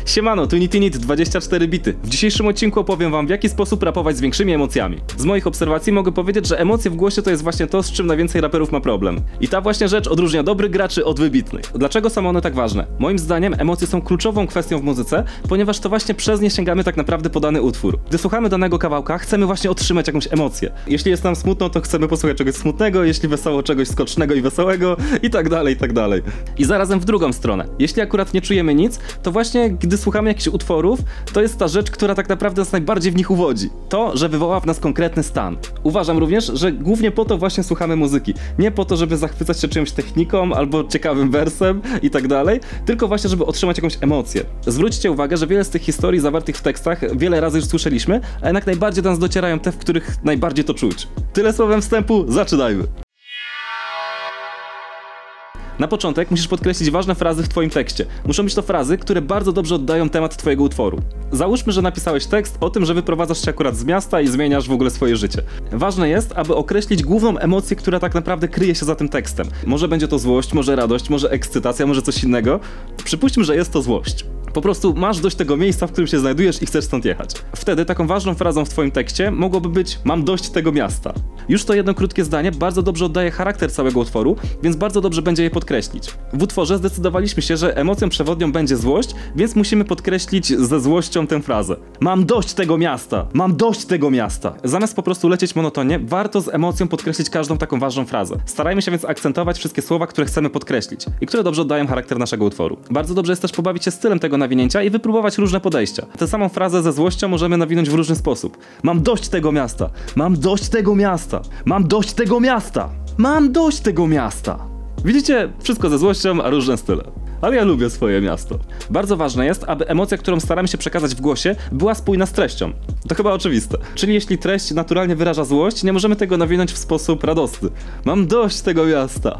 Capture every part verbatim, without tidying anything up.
Siemano, tu Nitinit dwadzieścia cztery bity. W dzisiejszym odcinku opowiem wam, w jaki sposób rapować z większymi emocjami. Z moich obserwacji mogę powiedzieć, że emocje w głosie to jest właśnie to, z czym najwięcej raperów ma problem. I ta właśnie rzecz odróżnia dobrych graczy od wybitnych. Dlaczego są one tak ważne? Moim zdaniem emocje są kluczową kwestią w muzyce, ponieważ to właśnie przez nie sięgamy tak naprawdę po dany utwór. Gdy słuchamy danego kawałka, chcemy właśnie otrzymać jakąś emocję. Jeśli jest nam smutno, to chcemy posłuchać czegoś smutnego, jeśli wesoło, czegoś skocznego i wesołego i tak dalej, i tak dalej. I zarazem w drugą stronę. Jeśli akurat nie czujemy nic, to właśnie gdy słuchamy jakichś utworów, to jest ta rzecz, która tak naprawdę nas najbardziej w nich uwodzi. To, że wywoła w nas konkretny stan. Uważam również, że głównie po to właśnie słuchamy muzyki. Nie po to, żeby zachwycać się czyjąś techniką albo ciekawym wersem i tak dalej, tylko właśnie, żeby otrzymać jakąś emocję. Zwróćcie uwagę, że wiele z tych historii zawartych w tekstach wiele razy już słyszeliśmy, a jednak najbardziej do nas docierają te, w których najbardziej to czuć. Tyle słowem wstępu, zaczynajmy! Na początek musisz podkreślić ważne frazy w twoim tekście. Muszą być to frazy, które bardzo dobrze oddają temat twojego utworu. Załóżmy, że napisałeś tekst o tym, że wyprowadzasz się akurat z miasta i zmieniasz w ogóle swoje życie. Ważne jest, aby określić główną emocję, która tak naprawdę kryje się za tym tekstem. Może będzie to złość, może radość, może ekscytacja, może coś innego. Przypuśćmy, że jest to złość. Po prostu masz dość tego miejsca, w którym się znajdujesz i chcesz stąd jechać. Wtedy taką ważną frazą w twoim tekście mogłoby być: mam dość tego miasta. Już to jedno krótkie zdanie bardzo dobrze oddaje charakter całego utworu, więc bardzo dobrze będzie je podkreślić. W utworze zdecydowaliśmy się, że emocją przewodnią będzie złość, więc musimy podkreślić ze złością tę frazę. Mam dość tego miasta! Mam dość tego miasta! Zamiast po prostu lecieć monotonnie, warto z emocją podkreślić każdą taką ważną frazę. Starajmy się więc akcentować wszystkie słowa, które chcemy podkreślić i które dobrze oddają charakter naszego utworu. Bardzo dobrze jest też pobawić się stylem tego nawinięcia i wypróbować różne podejścia. Tę samą frazę ze złością możemy nawinąć w różny sposób. Mam dość tego miasta! Mam dość tego miasta! Mam dość tego miasta! Mam dość tego miasta! Widzicie? Wszystko ze złością, a różne style. Ale ja lubię swoje miasto. Bardzo ważne jest, aby emocja, którą staramy się przekazać w głosie, była spójna z treścią. To chyba oczywiste. Czyli jeśli treść naturalnie wyraża złość, nie możemy tego nawinąć w sposób radosny. Mam dość tego miasta!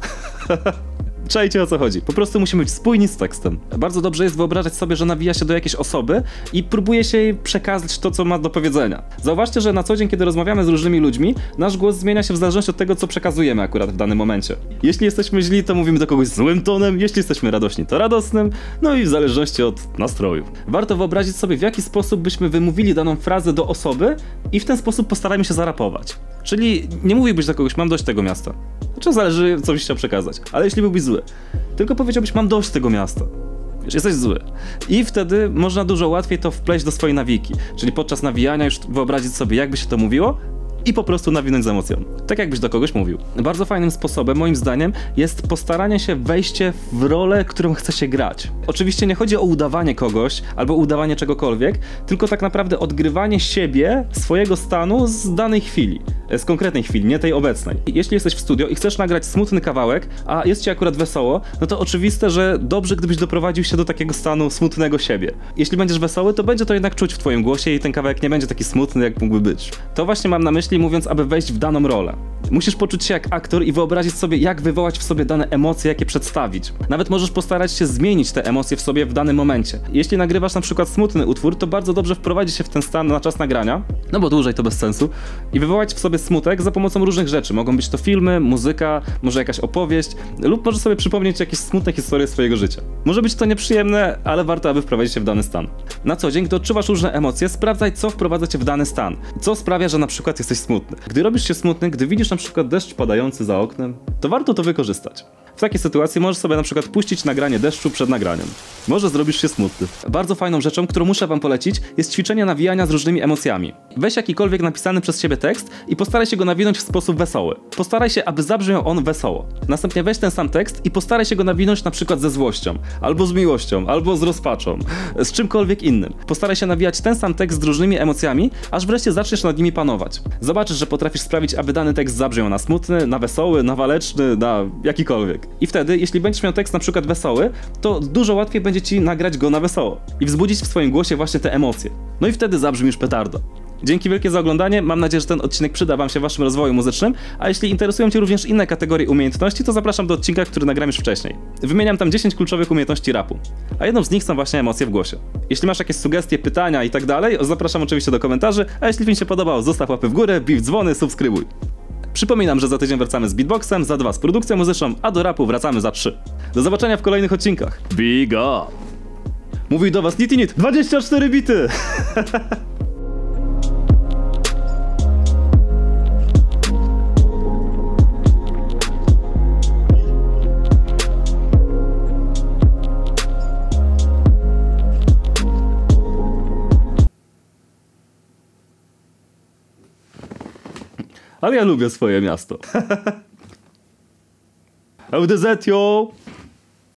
Czajcie, o co chodzi. Po prostu musimy być spójni z tekstem. Bardzo dobrze jest wyobrażać sobie, że nawija się do jakiejś osoby i próbuje się jej przekazać to, co ma do powiedzenia. Zauważcie, że na co dzień, kiedy rozmawiamy z różnymi ludźmi, nasz głos zmienia się w zależności od tego, co przekazujemy akurat w danym momencie. Jeśli jesteśmy źli, to mówimy do kogoś złym tonem, jeśli jesteśmy radośni, to radosnym, no i w zależności od nastroju. Warto wyobrazić sobie, w jaki sposób byśmy wymówili daną frazę do osoby i w ten sposób postarajmy się zarapować. Czyli nie mówiłbyś do kogoś: mam dość tego miasta. Znaczy zależy, co byś chciał przekazać. Ale jeśli byłbyś zły, tylko powiedziałbyś: mam dość tego miasta. Wiesz, jesteś zły. I wtedy można dużo łatwiej to wpleść do swojej nawiki. Czyli podczas nawijania już wyobrazić sobie, jakby się to mówiło i po prostu nawinąć z emocją. Tak jakbyś do kogoś mówił. Bardzo fajnym sposobem, moim zdaniem, jest postaranie się wejście w rolę, którą chce się grać. Oczywiście nie chodzi o udawanie kogoś albo udawanie czegokolwiek, tylko tak naprawdę odgrywanie siebie, swojego stanu z danej chwili. Z konkretnej chwili, nie tej obecnej. Jeśli jesteś w studio i chcesz nagrać smutny kawałek, a jest ci akurat wesoło, no to oczywiste, że dobrze, gdybyś doprowadził się do takiego stanu smutnego siebie. Jeśli będziesz wesoły, to będzie to jednak czuć w twoim głosie i ten kawałek nie będzie taki smutny, jak mógłby być. To właśnie mam na myśli, mówiąc, aby wejść w daną rolę. Musisz poczuć się jak aktor i wyobrazić sobie, jak wywołać w sobie dane emocje, jakie przedstawić. Nawet możesz postarać się zmienić te emocje w sobie w danym momencie. Jeśli nagrywasz na przykład smutny utwór, to bardzo dobrze wprowadzić się w ten stan na czas nagrania, no bo dłużej to bez sensu, i wywołać w sobie smutek za pomocą różnych rzeczy. Mogą być to filmy, muzyka, może jakaś opowieść, lub może sobie przypomnieć jakieś smutne historie swojego życia. Może być to nieprzyjemne, ale warto, aby wprowadzić się w dany stan. Na co dzień, gdy odczuwasz różne emocje, sprawdzaj, co wprowadza cię w dany stan. Co sprawia, że na przykład jesteś smutny. Gdy robisz się smutny, gdy widzisz na przykład deszcz padający za oknem, to warto to wykorzystać. W takiej sytuacji możesz sobie na przykład puścić nagranie deszczu przed nagraniem. Może zrobisz się smutny. Bardzo fajną rzeczą, którą muszę wam polecić, jest ćwiczenie nawijania z różnymi emocjami. Weź jakikolwiek napisany przez siebie tekst i postaraj się go nawinąć w sposób wesoły. Postaraj się, aby zabrzmiał on wesoło. Następnie weź ten sam tekst i postaraj się go nawinąć na przykład ze złością, albo z miłością, albo z rozpaczą, z czymkolwiek innym. Postaraj się nawijać ten sam tekst z różnymi emocjami, aż wreszcie zaczniesz nad nimi panować. Zobaczysz, że potrafisz sprawić, aby dany tekst zabrzmiał na smutny, na wesoły, na waleczny, na jakikolwiek. I wtedy, jeśli będziesz miał tekst na przykład wesoły, to dużo łatwiej będzie ci nagrać go na wesoło i wzbudzić w swoim głosie właśnie te emocje. No i wtedy zabrzmisz petardo. Dzięki wielkie za oglądanie, mam nadzieję, że ten odcinek przyda wam się w waszym rozwoju muzycznym, a jeśli interesują cię również inne kategorie umiejętności, to zapraszam do odcinka, który nagram już wcześniej. Wymieniam tam dziesięć kluczowych umiejętności rapu, a jedną z nich są właśnie emocje w głosie. Jeśli masz jakieś sugestie, pytania i tak dalej, zapraszam oczywiście do komentarzy, a jeśli film się podobał, zostaw łapy w górę, bij w dzwony, subskrybuj. Przypominam, że za tydzień wracamy z beatboxem, za dwa z produkcją muzyczną, a do rapu wracamy za trzy. Do zobaczenia w kolejnych odcinkach. Big up! Mówi do was Nitinit, dwadzieścia cztery bity! Ale ja lubię swoje miasto. L D Z, yo!